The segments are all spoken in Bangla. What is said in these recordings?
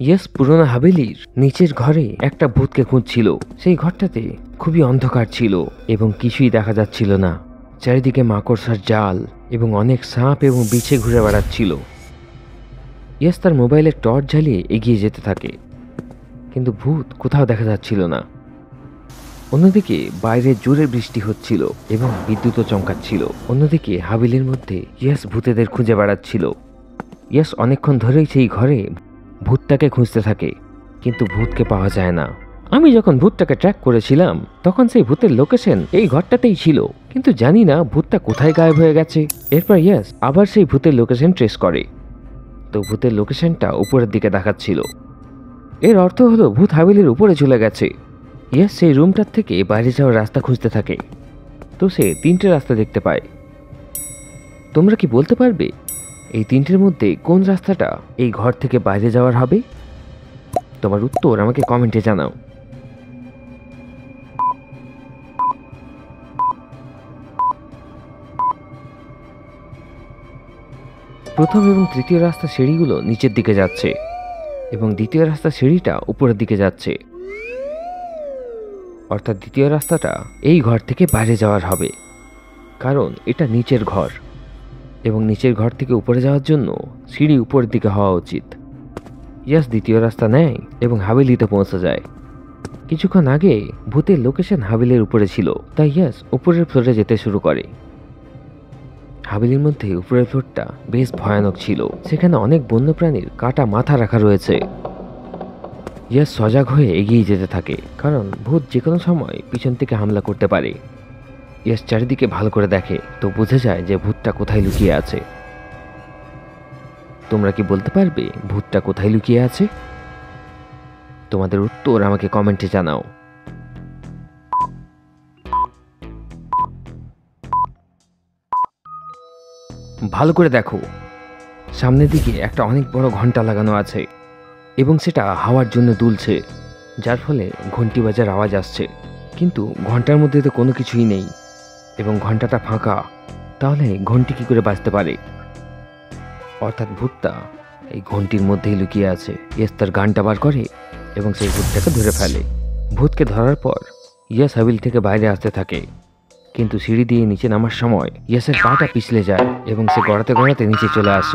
ইয়েস পুরোনো হাভেলির নিচের ঘরে একটা ভূতকে খুঁজছিল। সেই ঘরটাতে খুবই অন্ধকার ছিল এবং কিছুই দেখা যাচ্ছিল না। চারিদিকে মাকড়সার জাল এবং অনেক সাপ এবং বিছে ঘুরে বেড়াচ্ছিল। ইয়েস তার মোবাইলের টর্চ জ্বালিয়ে এগিয়ে যেতে থাকে, কিন্তু ভূত কোথাও দেখা যাচ্ছিল না। অন্যদিকে বাইরে জোরে বৃষ্টি হচ্ছিল এবং বিদ্যুৎও চমকাচ্ছিল। অন্যদিকে হাভেলির মধ্যে ইয়েস ভূতেদের খুঁজে বেড়াচ্ছিল। ইয়েস অনেকক্ষণ ধরেই সেই ঘরে ভূতটাকে খুঁজতে থাকে, কিন্তু ভূতকে পাওয়া যায় না। আমি যখন ভূতটাকে ট্র্যাক করেছিলাম তখন সেই ভূতের লোকেশন এই ঘরটাতেই ছিল, কিন্তু জানি না ভূতটা কোথায় গায়েব হয়ে গেছে। এরপর ইয়েস আবার সেই ভূতের লোকেশন ট্রেস করে, তো ভূতের লোকেশনটা উপরের দিকে দেখাচ্ছিল। এর অর্থ হলো ভূত হাভেলির উপরে চলে গেছে। ইয়েস সেই রুমটার থেকে বাইরে যাওয়ার রাস্তা খুঁজতে থাকে, তো সে তিনটে রাস্তা দেখতে পায়। তোমরা কি বলতে পারবে এই তিনটের মধ্যে কোন রাস্তাটা এই ঘর থেকে বাইরে যাওয়ার হবে? তোমার উত্তর আমাকে কমেন্টে জানাও। প্রথম এবং তৃতীয় রাস্তা সিঁড়িগুলো নিচের দিকে যাচ্ছে এবং দ্বিতীয় রাস্তা সিঁড়িটা উপরের দিকে যাচ্ছে, অর্থাৎ দ্বিতীয় রাস্তাটা এই ঘর থেকে বাইরে যাওয়ার হবে, কারণ এটা নিচের ঘর এবং নিচের ঘর থেকে উপরে যাওয়ার জন্য সিঁড়ি উপরের দিকে হওয়া উচিত। ইয়াস দ্বিতীয় রাস্তা নেয় এবং হাভেলিতে পৌঁছে যায়। কিছুক্ষণ আগে ভূতের লোকেশন হাভেলির উপরে ছিল, তাই ইয়াস উপরের ফ্লোরে যেতে শুরু করে। হাভেলির মধ্যে উপরের ফ্লোরটা বেশ ভয়ানক ছিল। সেখানে অনেক বন্যপ্রাণীর কাটা মাথা রাখা রয়েছে। ইয়াস সজাগ হয়ে এগিয়ে যেতে থাকে, কারণ ভূত যে কোনো সময় পিছন থেকে হামলা করতে পারে। ইয়াস চারিদিকে ভালো করে দেখে, তো বুঝে যায় যে ভূতটা কোথায় লুকিয়ে আছে। তোমরা কি বলতে পারবে ভূতটা কোথায় লুকিয়ে আছে? তোমাদের উত্তর আমাকে কমেন্টে জানাও। ভালো করে দেখো, সামনের দিকে একটা অনেক বড় ঘন্টা লাগানো আছে এবং সেটা হাওয়ার জন্য দুলছে, যার ফলে ঘন্টি বাজার আওয়াজ আসছে। কিন্তু ঘন্টার মধ্যে তো কোনো কিছুই নেই এবং ঘন্টাটা ফাঁকা, তাহলে ঘন্টি কি করে বাজতে পারে? অর্থাৎ ভূতটা এই ঘন্টির মধ্যেই লুকিয়ে আছে। ইয়েস তার গানটা বার করে এবং সেই ভূতটাকে ধরে ফেলে। ভূতকে ধরার পর ইয়াস হাভেলি থেকে বাইরে আসতে থাকে, কিন্তু সিঁড়ি দিয়ে নিচে নামার সময় ইয়াসের পাটা পিছলে যায় এবং সে গড়াতে গড়াতে নিচে চলে আসে।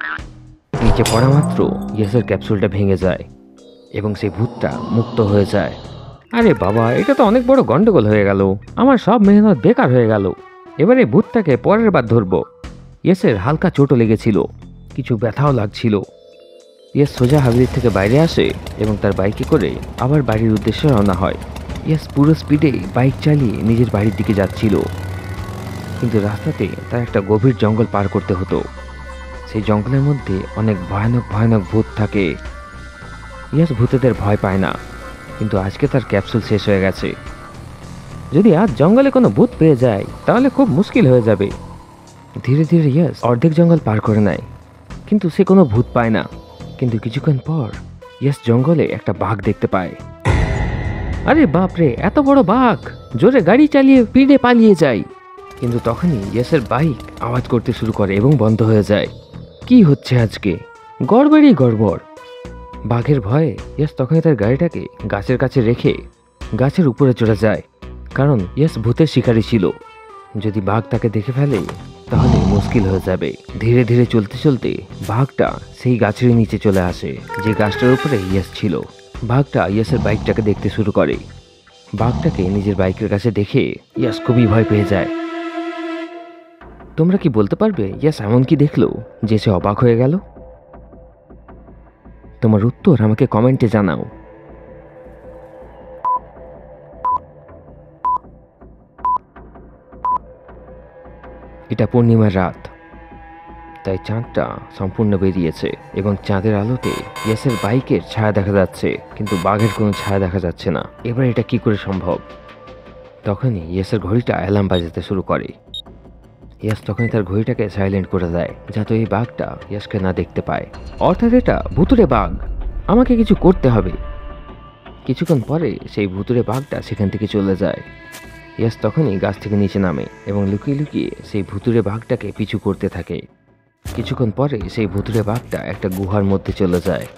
নিচে পড়া মাত্র ইয়াসের ক্যাপসুলটা ভেঙে যায় এবং সেই ভূতটা মুক্ত হয়ে যায়। আরে বাবা, এটা তো অনেক বড় গন্ডগোল হয়ে গেল। আমার সব মেহনত বেকার হয়ে গেল। এবারে ভূতটাকে পরের বার ধরবো। ইয়াসের হালকা চোটও লেগেছিল, কিছু ব্যথাও লাগছিল। ইয়াস সোজা হাভেলি থেকে বাইরে আসে এবং তার বাইকে করে আবার বাড়ির উদ্দেশ্যে রওনা হয়। ইয়াস পুরো স্পিডে বাইক চালিয়ে নিজের বাড়ির দিকে যাচ্ছিল, কিন্তু রাস্তাতে তার একটা গভীর জঙ্গল পার করতে হতো। সেই জঙ্গলের মধ্যে অনেক ভয়ানক ভয়ানক ভূত থাকে। ইয়াস ভূতেদের ভয় পায় না, কিন্তু আজকে তার ক্যাপসুল শেষ হয়ে গেছে। যদি আজ জঙ্গলে কোনো ভূত পেয়ে যায় তাহলে খুব মুশকিল হয়ে যাবে। ধীরে ধীরে ইয়াস অর্ধেক জঙ্গল পার করে নেয়, কিন্তু সে কোনো ভূত পায় না। কিন্তু কিছুক্ষণ পর ইয়াস জঙ্গলে একটা বাঘ দেখতে পায়। আরে বাপরে, এত বড় বাঘ! জোরে গাড়ি চালিয়ে পিড়ে পালিয়ে যায়। কিন্তু তখনই ইয়াসের বাইক আওয়াজ করতে শুরু করে এবং বন্ধ হয়ে যায়। কি হচ্ছে আজকে? গড়বড়ই গড়বড়। বাঘের ভয়ে ইয়াস তখনই তার গাড়িটাকে গাছের কাছে রেখে গাছের উপরে চড়ে যায়, কারণ ইয়াস ভূতের শিকারী ছিল। যদি বাঘ তাকে দেখে ফেলে তাহলে মুশকিল হয়ে যাবে। ধীরে ধীরে চলতে চলতে বাঘটা সেই গাছের নিচে চলে আসে যে গাছটার উপরে ইয়াস ছিল। বাঘটা ইয়াসের বাইকটাকে দেখতে শুরু করে। বাঘটাকে নিজের বাইকের কাছে দেখে ইয়াস খুবই ভয় পেয়ে যায়। তোমরা কি বলতে পারবে ইয়াস এমন কি দেখলো যে সে অবাক হয়ে গেল? তোমার উত্তর আমাকে কমেন্টে জানাও। এটা পূর্ণিমার রাত, তাই চাঁদটা সম্পূর্ণ বেরিয়েছে এবং চাঁদের আলোতে ইয়াসের বাইকের ছায়া দেখা যাচ্ছে, কিন্তু বাঘের কোনো ছায়া দেখা যাচ্ছে না। এবার এটা কি করে সম্ভব? তখনই ইয়াসের ঘড়িটা অ্যালার্ম বাজাতে শুরু করে। ইয়াস তখনই তার ঘড়িটাকে সাইলেন্ট করে দেয়, যাতে এই বাঘটা ইয়াসকে না দেখতে পায়। অর্থাৎ এটা ভুতুড়ে বাঘ, আমাকে কিছু করতে হবে। কিছুক্ষণ পরে সেই ভুতুড়ে বাঘটা সেখান থেকে চলে যায়। ইয়াস তখনই গাছ থেকে নিচে নামে এবং লুকিয়ে লুকিয়ে সেই ভুতুড়ে বাঘটাকে পিছু করতে থাকে। কিছুক্ষণ পরে সেই ভুতুড়ে বাঘটা একটা গুহার মধ্যে চলে যায়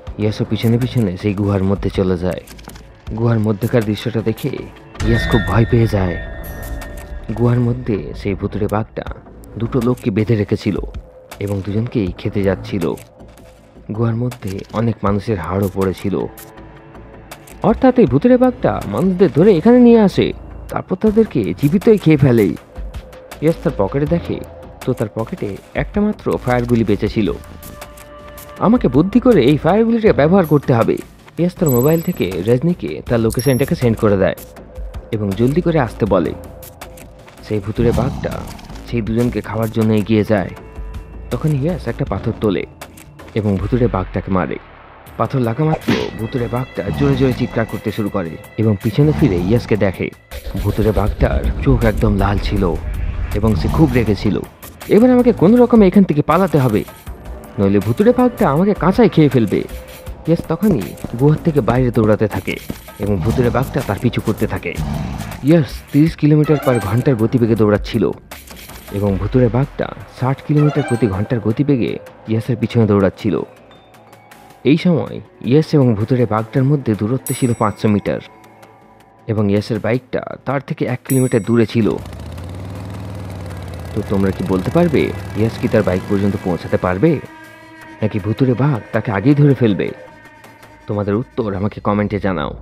ইয়াসও পিছনে পিছনে সেই গুহার মধ্যে চলে যায়। গুহার মধ্যেকার দৃশ্যটা দেখে ইয়াস খুব ভয় পেয়ে যায়। গুহার মধ্যে সেই ভুতুড়ে বাঘটা দুটো লোককে বেঁধে রেখেছিল এবং দুজনকেই খেতে যাচ্ছিল। গুহার মধ্যে অনেক মানুষের হাড়ও পড়েছিল। অর্থাৎ এই ভুতুড়ে বাঘটা মানুষদের ধরে এখানে নিয়ে আসে, তারপর তাদেরকে জীবিতই খেয়ে ফেলে। ইয়াস তার পকেটে দেখে তো তার পকেটে একটা মাত্র ফায়ার গুলি বেঁচে ছিল। আমাকে বুদ্ধি করে এই ফায়ার গুলিটা ব্যবহার করতে হবে। ইয়াস তার মোবাইল থেকে রজনীকে তার লোকেশনটাকে সেন্ড করে দেয় এবং জলদি করে আসতে বলে। সেই ভুতুড়ে বাঘটা সেই দুজনকে খাওয়ার জন্য এগিয়ে যায়। তখন ইয়াস একটা পাথর তোলে এবং ভুতুড়ে বাঘটাকে মারে। পাথর লাগা মাত্র ভুতুড়ে বাঘটা জোরে জোরে চিৎকার করতে শুরু করে এবং পিছনে ফিরে ইয়াসকে দেখে ভুতুড়ে বাঘটার চোখ একদম লাল ছিল এবং সে খুব রেগেছিল। এবার আমাকে কোনো রকমে এখান থেকে পালাতে হবে, নইলে ভুতুড়ে বাঘটা আমাকে কাঁচাই খেয়ে ফেলবে। ইয়াস তখনই গুহার থেকে বাইরে দৌড়াতে থাকে এবং ভুতুড়ে বাঘটা তার পিছু করতে থাকে। ইয়াস 30 কিলোমিটার/ঘন্টার গতিবেগে দৌড়াচ্ছিল এবং ভুতুড়ে বাঘটা 60 কিলোমিটার/ঘন্টার গতিবেগে ইয়াসের পিছনে দৌড়াচ্ছিল। এই সময় ইয়াস এবং ভুতুড়ে বাঘটার মধ্যে দূরত্ব ছিল 500 মিটার এবং ইয়াসের বাইকটা তার থেকে 1 কিলোমিটার দূরে ছিল। তো তোমরা কি বলতে পারবে ইয়াস কি তার বাইক পর্যন্ত পৌঁছাতে পারবে, নাকি ভুতুড়ে বাঘ তাকে আগেই ধরে ফেলবে? তোমাদের উত্তর আমাকে কমেন্টে জানাও।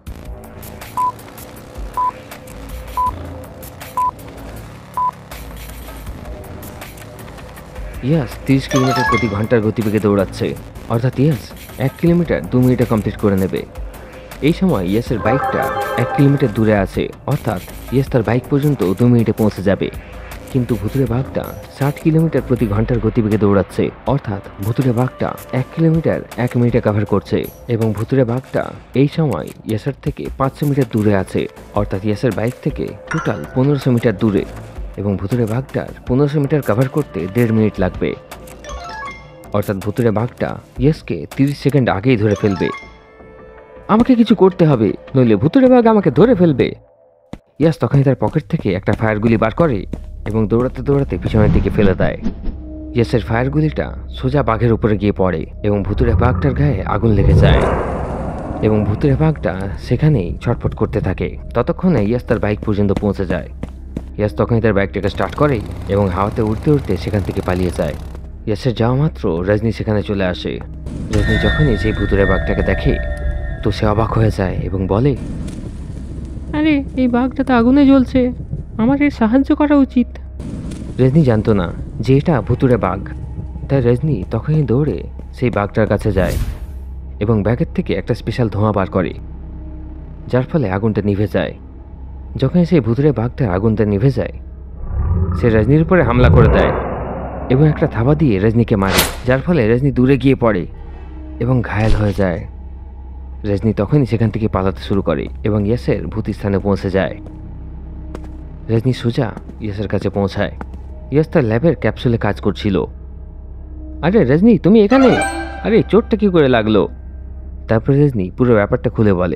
ইয়াস 30 কিলোমিটার/ঘন্টার গতিবেগে দৌড়াচ্ছে, অর্থাৎ ইয়াস 1 কিলোমিটার 2 মিনিটে কমপ্লিট করে নেবে। এই সময় ইয়াসের বাইকটা 1 কিলোমিটার দূরে আছে, অর্থাৎ ইয়াস তার বাইক পর্যন্ত 2 মিনিটে পৌঁছে যাবে। কিন্তু ভুতুড়ে বাঘটা 60 কিলোমিটার/ঘন্টার গতিবেগে দৌড়াচ্ছে, অর্থাৎ ভুতুড়ে বাঘটা 1 কিলোমিটার 1 মিনিটে কভার করছে এবং ভুতুড়ে বাঘটা এই সময় ইয়াসের থেকে 500 মিটার দূরে আছে, অর্থাৎ ইয়াসের বাইক থেকে টোটাল 1500 মিটার দূরে এবং ভুতুড়ে বাঘটার 1500 মিটার কভার করতে 1.5 মিনিট লাগবে। অর্থাৎ ভুতুড়ে বাঘটা ইয়াসকে 30 সেকেন্ড আগেই ধরে ফেলবে। আমাকে কিছু করতে হবে, নইলে ভুতুড়ে বাঘ আমাকে ধরে ফেলবে। ইয়াস তখনই তার পকেট থেকে একটা ফায়ার গুলি বার করে এবং দৌড়াতে দৌড়াতে পিছনের দিকে ফেলে দেয়। ইয়াসের ফায়ার গুলিটা সোজা বাঘের উপরে গিয়ে পড়ে এবং ভুতুড়ে বাঘটার গায়ে আগুন লেগে যায় এবং ভুতুড়ে বাঘটা সেখানেই ছটফট করতে থাকে। ততক্ষণে ইয়াস তার বাইক পর্যন্ত পৌঁছে যায়। ইয়াস তখনই তার বাইকটাকে স্টার্ট করে এবং হাওয়াতে উড়তে উড়তে সেখান থেকে পালিয়ে যায়। ইয়াসের যাওয়া মাত্র রজনী সেখানে চলে আসে। রজনী যখনই সেই ভুতুড়ে বাঘটাকে দেখে তো সে অবাক হয়ে যায় এবং বলে, আরে এই বাঘটা তো আগুনে জ্বলছে, আমার এর সাহায্য করা উচিত। রজনী জানতো না যে এটা ভুতুড়ে বাঘ, তাই রজনী তখনই দৌড়ে সেই বাঘটার কাছে যায় এবং ব্যাগের থেকে একটা স্পেশাল ধোঁয়া বার করে, যার ফলে আগুনটা নিভে যায়। যখন সেই ভুতুড়ে বাঘটার আগুনটা নিভে যায়, সে রজনীর উপরে হামলা করে দেয় এবং একটা থাবা দিয়ে রজনীকে মারে, যার ফলে রজনী দূরে গিয়ে পড়ে এবং ঘায়েল হয়ে যায়। রজনী তখনই সেখান থেকে পালাতে শুরু করে এবং ইয়াসের ভূতি স্থানে পৌঁছে যায়। রজনী সোজা ইয়াসের কাছে পৌঁছায়। ইয়াস তার ল্যাবের ক্যাপসুলে কাজ করছিল। আরে রজনী, তুমি এখানে? আরে চোটটা কি করে লাগলো? তারপরে রজনী পুরো ব্যাপারটা খুলে বলে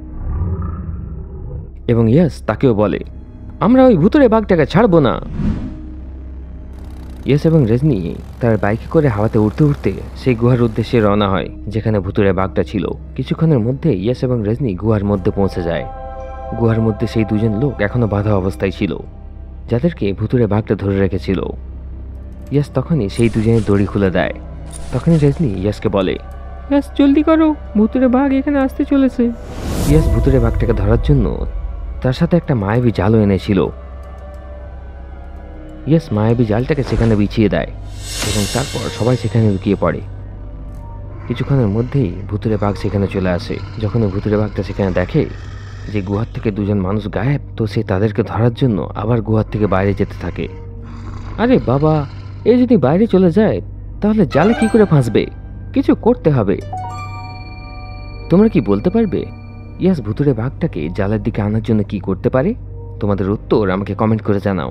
এবং ইয়াস তাকেও বলে, আমরা ওই ভুতুড়ে বাঘটাকে ছাড়বো না। ইয়াস এবং রজনী তার বাইকে করে হাওয়াতে উঠতে উঠতে সেই গুহার উদ্দেশ্যে রওনা হয় যেখানে ভুতুড়ে বাঘটা ছিল। কিছুক্ষণের মধ্যে ইয়াস এবং রজনী গুহার মধ্যে পৌঁছে যায়। গুহার মধ্যে সেই দুজন লোক এখনো বাঁধা অবস্থায় ছিল, যাদেরকে ভুতুড়ে বাঘটা ধরে রেখেছিল। ইয়াস তখনই সেই দুজনের দড়ি খুলে দেয়। তখনই রজনী ইয়াসকে বলে, ইয়াস জলদি করো, ভুতুড়ে বাঘ এখানে আসতে চলেছে। ইয়াস ভুতুড়ে বাঘটাকে ধরার জন্য তার সাথে একটা মায়াবী জালও এনেছিল। ইয়াস মায়াবী জালটাকে সেখানে বিছিয়ে দেয় এবং তারপর সবাই সেখানে লুকিয়ে পড়ে। কিছুক্ষণের মধ্যেই ভুতুড়ে বাঘ সেখানে চলে আসে। যখন ভুতুড়ে বাঘটা সেখানে দেখে যে গুহার থেকে দুজন মানুষ গায়েব, তো সে তাদেরকে ধরার জন্য আবার গুহার থেকে বাইরে যেতে থাকে। আরে বাবা, এ যদি বাইরে চলে যায় তাহলে জালে কি করে ফাঁসবে? কিছু করতে হবে। তোমরা কি বলতে পারবে ইয়াস ভুতুড়ে বাঘটাকে জালের দিকে আনার জন্য কি করতে পারে? তোমাদের উত্তর আমাকে কমেন্ট করে জানাও।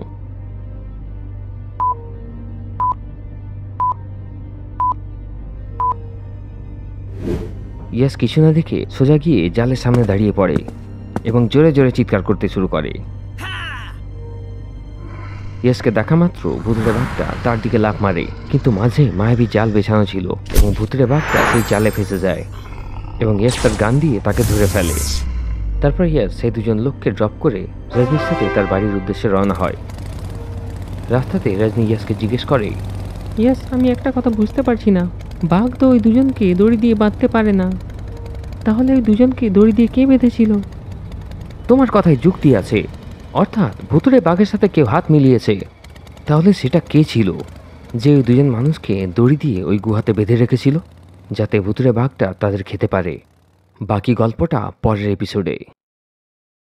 ইয়াস কিছু না দেখে সোজা গিয়ে জালের সামনে দাঁড়িয়ে পড়ে এবং জোরে জোরে চিৎকার করতে শুরু করে। ইয়াসকে দেখা মাত্র ভুতুড়ে বাঘটা তার দিকে লাফ মারে, কিন্তু মাঝে মায়াবী জাল বেছানো ছিল এবং ভুতুড়ে বাঘটা সেই জালে ফেঁসে যায় এবং ইয়াস তার গান দিয়ে তাকে ধরে ফেলে। তারপর ইয়াস সেই দুজন লোককে ড্রপ করে রজনীর সাথে তার বাড়ির উদ্দেশ্যে রওনা হয়। রাস্তাতে রজনী ইয়াসকে জিজ্ঞেস করে, ইয়েস, আমি একটা কথা বুঝতে পারছি না, বাঘ তো ওই দুজনকে দড়ি দিয়ে বাঁধতে পারে না, তাহলে ওই দুজনকে দড়ি দিয়ে কে বেঁধেছিল? তোমার কথায় যুক্তি আছে, অর্থাৎ ভুতুড়ে বাঘের সাথে কেউ হাত মিলিয়েছে। তাহলে সেটা কে ছিল যে ওই দুজন মানুষকে দড়ি দিয়ে ওই গুহাতে বেঁধে রেখেছিল, যাতে ভুতুড়ে বাঘটা তাদের খেতে পারে? বাকি গল্পটা পরের এপিসোডে।